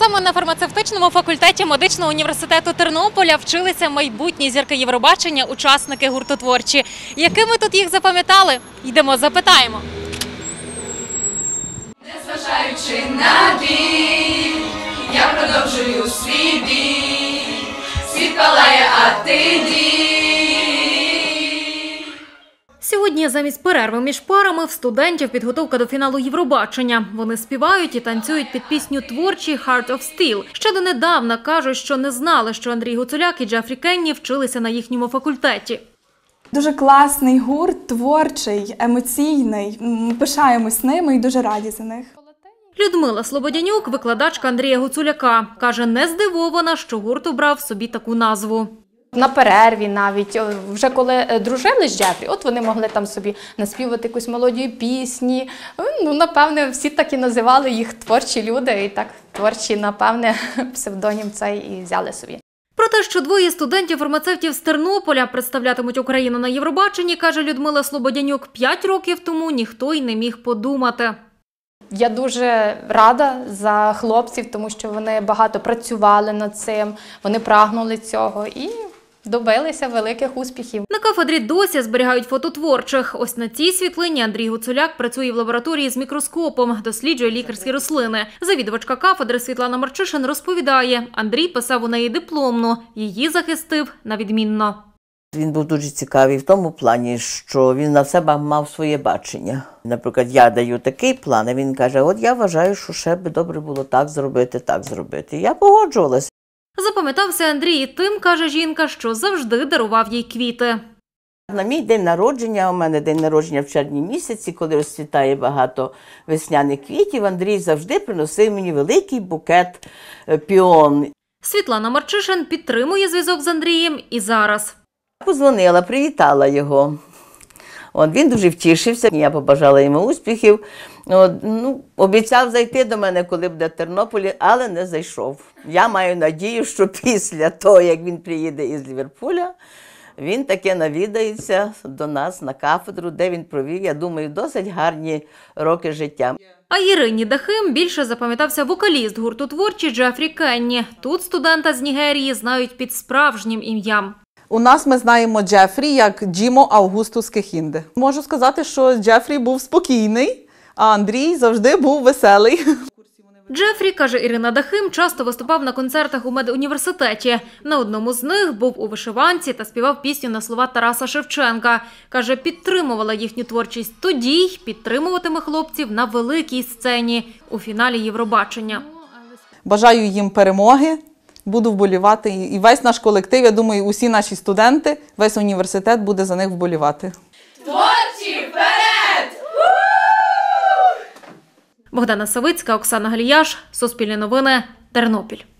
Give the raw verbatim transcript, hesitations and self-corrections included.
Саме на фармацевтичному факультеті медичного університету Тернополя вчилися майбутні зірки Євробачення, учасники гурту «Творчі». Якими тут їх запам'ятали? Йдемо, запитаємо. Незважаючи на біль, я продовжую свій бій. Світ палає, а ти дій. Сьогодні замість перерви між парами в студентів підготовка до фіналу Євробачення. Вони співають і танцюють під пісню «Творчі» «Heart of Steel». Ще донедавна кажуть, що не знали, що Андрій Гуцуляк і Джефрі Кенні вчилися на їхньому факультеті. Дуже класний гурт, творчий, емоційний. Ми пишаємось ними і дуже раді за них. Людмила Слободянюк – викладачка Андрія Гуцуляка. Каже, не здивована, що гурт обрав собі таку назву. На перерві навіть, вже коли дружили з Джефрі, от вони могли там собі наспівати якусь мелодію пісні. Ну, напевне, всі так і називали їх творчі люди, і так творчі, напевне, псевдонім цей і взяли собі. Про те, що двоє студентів-фармацевтів з Тернополя представлятимуть Україну на Євробаченні, каже Людмила Слободянюк, п'ять років тому ніхто й не міг подумати. Я дуже рада за хлопців, тому що вони багато працювали над цим, вони прагнули цього і добилися великих успіхів. На кафедрі досі зберігають фото творчих. Ось на цій світлині Андрій Гуцуляк працює в лабораторії з мікроскопом, досліджує лікарські рослини. Завідувачка кафедри Світлана Марчишин розповідає, Андрій писав у неї дипломну, її захистив на відмінно. Він був дуже цікавий в тому плані, що він на себе мав своє бачення. Наприклад, я даю такий план, а він каже, от я вважаю, що ще би добре було так зробити, так зробити. Я погоджувалася. Запам'ятався Андрій і тим, каже жінка, що завжди дарував їй квіти. На мій день народження, у мене день народження в червні місяці, коли розцвітає багато весняних квітів, Андрій завжди приносив мені великий букет піон. Світлана Марчишин підтримує зв'язок з Андрієм і зараз. Позвонила, привітала його. От, він дуже втішився, я побажала йому успіхів. От, ну, обіцяв зайти до мене, коли буде в Тернополі, але не зайшов. Я маю надію, що після того, як він приїде із Ліверпуля, він таки навідається до нас на кафедру, де він провів, я думаю, досить гарні роки життя. А Ірині Дахим більше запам'ятався вокаліст гурту «Творчі» Джефрі Кенні. Тут студента з Нігерії знають під справжнім ім'ям. У нас ми знаємо Джефрі як Джімо Аугустус Кехінде. Можу сказати, що Джефрі був спокійний, а Андрій завжди був веселий. Джефрі, каже Ірина Дахим, часто виступав на концертах у медуніверситеті. На одному з них був у вишиванці та співав пісню на слова Тараса Шевченка. Каже, підтримувала їхню творчість тоді й підтримуватиме хлопців на великій сцені у фіналі Євробачення. Бажаю їм перемоги. Буду вболівати. І весь наш колектив, я думаю, усі наші студенти, весь університет буде за них вболівати. Творчі, вперед! Богдана Савицька, Оксана Галіяш, Суспільне новини, Тернопіль.